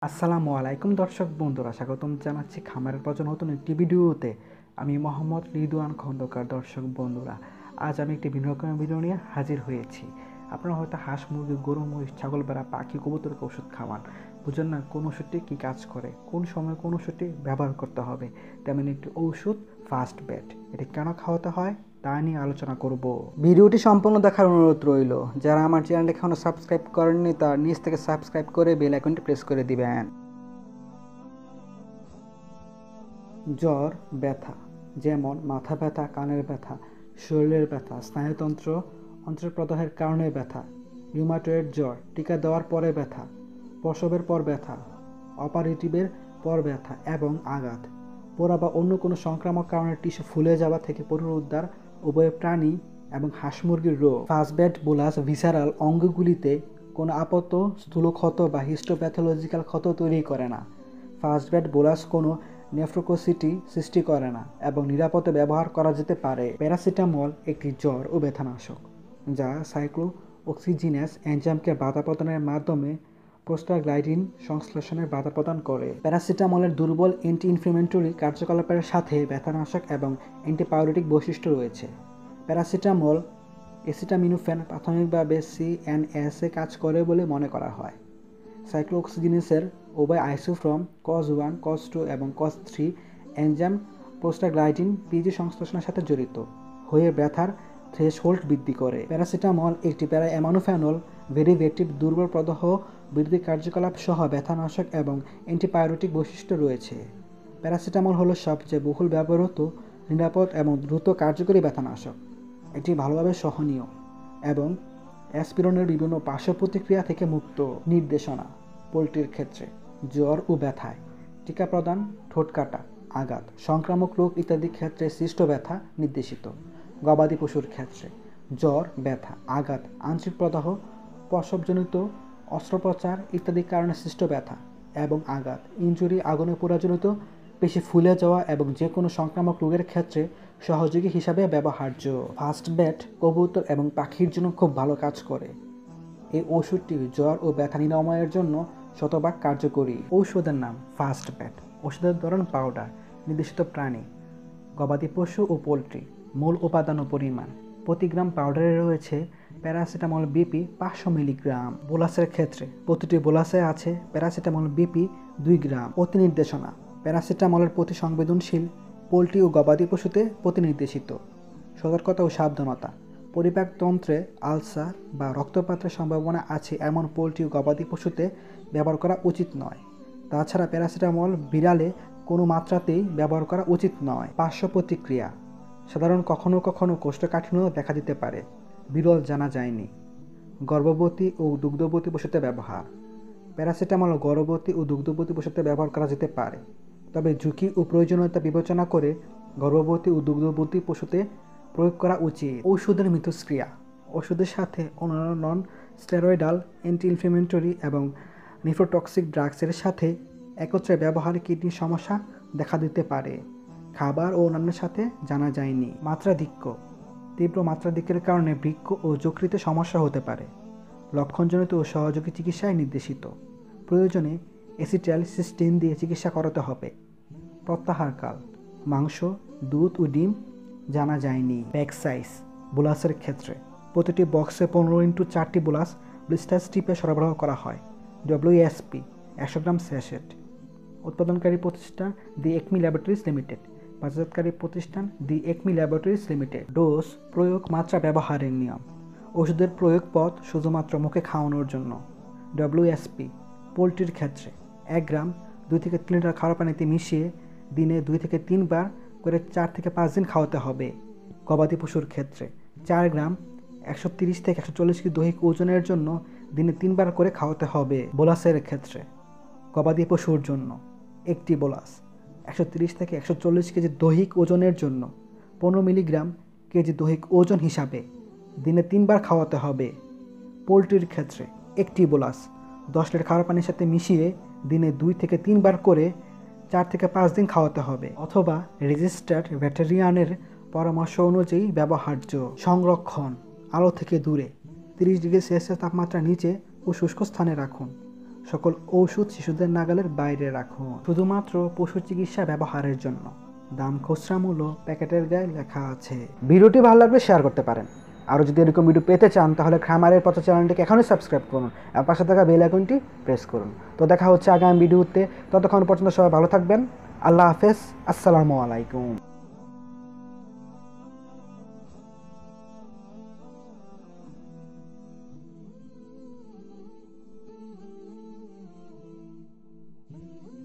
আসসালামু আলাইকুম দর্শক বন্ধুরা, স্বাগতম জানাচ্ছি খামারের পর্যন্ত নতুন একটি ভিডিওতে। আমি মোহাম্মদ রিদওয়ান খন্দকার। দর্শক বন্ধুরা, আজ আমি একটি ভিন্ন রকমের ভিডিও নিয়ে হাজির হয়েছি। আপনারা হয়তো হাঁস, মুরগি, গরু, মহিষ, ছাগল, বেড়া, পাখি, কবুতরকে ওষুধ খাওয়ান, বুঝেন না কোন ওষুধটি কী কাজ করে, কোন সময় কোন ওষুধটি ব্যবহার করতে হবে। তেমন একটি ঔষধ ফার্স্ট বেড, এটি কেন খাওয়াতে হয় তা নিয়ে আলোচনা করব। ভিডিওটি সম্পূর্ণ দেখার অনুরোধ রইল। যারা আমার চ্যানেল এখনও সাবস্ক্রাইব করেননি তার নিচ থেকে সাবস্ক্রাইব করে বেল আইকনটি প্রেস করে দিবেন। জ্বর, ব্যথা, যেমন মাথা ব্যথা, কানের ব্যথা, শরীরের ব্যথা, স্নায়ুতন্ত্র অন্তঃপ্রদাহের কারণে ব্যথা, রিউমাটয়েড জ্বর, টিকা দেওয়ার পরে ব্যথা, প্রসবের পর ব্যথা, অপারেটিভের পর ব্যথা এবং আঘাত, পোড়া বা অন্য কোনো সংক্রামক কারণে টিস্যু ফুলে যাওয়া থেকে পুনরুদ্ধার, উভয় প্রাণী এবং হাঁস মুরগির রোগ। ফার্স্ট বেড বোলাস ভিসারাল অঙ্গগুলিতে কোনো আপাত স্থূল ক্ষত বা হিস্টোপ্যাথোলজিক্যাল ক্ষত তৈরি করে না। ফার্স্ট বেড বোলাস কোনো নেফ্রোকোসিটি সৃষ্টি করে না এবং নিরাপদে ব্যবহার করা যেতে পারে। প্যারাসিটামল একটি জ্বর ও ব্যথানাশক যা সাইক্লোঅক্সিজিনেস এনজাইমকে বাধা প্রদানের মাধ্যমে প্রোস্টাগ্ল্যান্ডিন সংশ্লেষণে বাধা প্রদান করে। প্যারাসিটামলের দুর্বল অ্যান্টি ইনফ্লেমেটরি কার্যকলাপের সাথে ব্যথানাশক এবং অ্যান্টিবায়োটিক বৈশিষ্ট্য রয়েছে। প্যারাসিটামল অ্যাসিটামিনোফেন প্রাথমিকভাবে সিএনএসে কাজ করে বলে মনে করা হয়। সাইক্লোঅক্সিজিনেসের উভয় আইসোফর্ম cos1, cos2 এবং cos3 এনজাইম প্রোস্টাগ্ল্যান্ডিন পিজি সংশ্লেষণের সাথে জড়িত হয়ে ব্যথার থ্রেশহোল্ড বৃদ্ধি করে। প্যারাসিটামল একটি প্যারাঅ্যামানোফেনল ডেরিভেটিভ, দুর্বল প্রদাহ বৃদ্ধি কার্যকলাপ সহ ব্যথানাশক এবং অ্যান্টিবায়োটিক বৈশিষ্ট্য রয়েছে। প্যারাসিটামল হলো সবচেয়ে বহুল ব্যবহৃত, নিরাপদ এবং দ্রুত কার্যকরী ব্যথানাশক। এটি ভালোভাবে সহনীয় এবং অ্যাসপিরিনের বিভিন্ন পার্শ্ব প্রতিক্রিয়া থেকে মুক্ত। নির্দেশনা: পোলট্রির ক্ষেত্রে জ্বর ও ব্যথায় টিকা প্রদান, ঠোঁট কাটা, আঘাত, সংক্রামক রোগ ইত্যাদি ক্ষেত্রে সৃষ্ট ব্যথা নির্দেশিত। গবাদি পশুর ক্ষেত্রে জ্বর, ব্যথা, আঘাত, আংশিক প্রদাহ, প্রসবজনিত অস্ত্রোপচার ইত্যাদি কারণে সৃষ্ট ব্যথা এবং আঘাত, ইনজুরি, আগুনে পোড়াজনিত, পেশি ফুলে যাওয়া এবং যে কোনো সংক্রামক রোগের ক্ষেত্রে সহযোগী হিসাবে ব্যবহার্য। ফার্স্ট বেড কবুতর এবং পাখির জন্য খুব ভালো কাজ করে। এই ওষুধটি জ্বর ও ব্যথা নিরাময়ের জন্য শতভাগ কার্যকরী। ঔষধের নাম: ফার্স্ট বেড। ওষুধের ধরন: পাউডার। নির্দেশিত প্রাণী: গবাদি পশু ও পোলট্রি। মূল উপাদান ও পরিমাণ: প্রতি গ্রাম পাউডারে রয়েছে প্যারাসিটামল বিপি 500 মিলিগ্রাম। বোলাসের ক্ষেত্রে প্রতিটি বোলাসে আছে প্যারাসিটামল বিপি 2 গ্রাম। প্রতি নির্দেশনা: প্যারাসিটামলের প্রতি সংবেদনশীল পোলট্রি ও গবাদি পশুতে প্রতিনির্দেশিত। সতর্কতা ও সাবধানতা: পরিপাকতন্ত্রে আলসার বা রক্তপাতের সম্ভাবনা আছে এমন পোলট্রি ও গবাদি পশুতে ব্যবহার করা উচিত নয়। তাছাড়া প্যারাসিটামল বিড়ালে কোনো মাত্রাতেই ব্যবহার করা উচিত নয়। পার্শ্ব প্রতিক্রিয়া: সাধারণ কখনো কখনো কোষ্ঠকাঠিন্য দেখা দিতে পারে, বিরল জানা যায়নি। গর্ভবতী ও দুগ্ধবতী পশুতে ব্যবহার: প্যারাসিটামল গর্ভবতী ও দুগ্ধবতী পশুতে ব্যবহার করা যেতে পারে, তবে ঝুঁকি ও প্রয়োজনীয়তা বিবেচনা করে গর্ভবতী ও দুগ্ধবতী পশুতে প্রয়োগ করা উচিত। ঔষধের মিথস্ক্রিয়া: ওষুধের সাথে অন্যান্য নন স্টেরয়েডাল অ্যান্টি ইনফ্লেমেটরি এবং নিফ্রোটক্সিক ড্রাগসের সাথে একত্রে ব্যবহারে কিডনির সমস্যা দেখা দিতে পারে। খাবার ও অন্যান্যের সাথে জানা যায়নি। মাত্রাধিক্য: তীব্র মাত্রাধিক্যের কারণে বৃক্ক ও যকৃতে সমস্যা হতে পারে। লক্ষণজনিত ও সহযোগী চিকিৎসায় নির্দেশিত। প্রয়োজনে অ্যাসিটাইলসিস্টিন দিয়ে চিকিৎসা করাতে হবে। প্রত্যাহারকাল: মাংস, দুধ ও ডিম জানা যায়নি। প্যাক সাইজ: বোলাসের ক্ষেত্রে প্রতিটি বক্সে 15x4টি বোলাস ব্লিস্টার স্ট্রিপে সরবরাহ করা হয়। WSP 100 গ্রাম স্যাশেট। উৎপাদনকারী প্রতিষ্ঠান দি একমি ল্যাবরেটরিজ লিমিটেড। বাজারজাতকারী প্রতিষ্ঠান the ACME Laboratories Limited. Dose, প্রয়োগ, মাত্রা, ব্যবহারের নিয়ম: ওষুধের প্রয়োগ পথ শুধুমাত্র মুখে খাওয়ানোর জন্য। WSP পোলট্রির ক্ষেত্রে 1 গ্রাম 2 থেকে 3 লিটার খাওয়ার পানিতে মিশিয়ে দিনে 2 থেকে 3 বার করে 4 থেকে 5 দিন খাওয়াতে হবে। গবাদি পশুর ক্ষেত্রে 4 গ্রাম 130 থেকে 140 কেজি দৈহিক ওজনের জন্য দিনে 3 বার করে খাওয়াতে হবে। বোলাসের ক্ষেত্রে গবাদি পশুর জন্য 1টি বোলাস 130 থেকে 140 কেজি দৈহিক ওজনের জন্য 15 মিলিগ্রাম কেজি দৈহিক ওজন হিসাবে দিনে 3 বার খাওয়াতে হবে। পোলট্রির ক্ষেত্রে 1টি বোলাস 10 লিটার খাওয়ার পানির সাথে মিশিয়ে দিনে 2 থেকে 3 বার করে 4 থেকে 5 দিন খাওয়াতে হবে, অথবা রেজিস্টার্ড ভেটেরিয়ানের পরামর্শ অনুযায়ী ব্যবহার্য। সংরক্ষণ: আলো থেকে দূরে 30 ডিগ্রি সেলসিয়াস তাপমাত্রা নিচে ও শুষ্ক স্থানে রাখুন। সকল ঔষধ শিশুদের নাগালের বাইরে রাখুন, শুধুমাত্র পশু চিকিৎসা ব্যবহারের জন্য। দাম খুচরা মূল্য প্যাকেটের গায়ে লেখা আছে। ভিডিওটি ভালো লাগলে শেয়ার করতে পারেন। আরও যদি এরকম ভিডিও পেতে চান তাহলে খামারের পথ চ্যানেলটিকে এখনই সাবস্ক্রাইব করুন আর পাশে থাকা বেল আইকনটি প্রেস করুন। তো দেখা হচ্ছে আগামী ভিডিওতে। ততক্ষণ পর্যন্ত সবাই ভালো থাকবেন। আল্লাহ হাফেজ। আসসালামু আলাইকুম।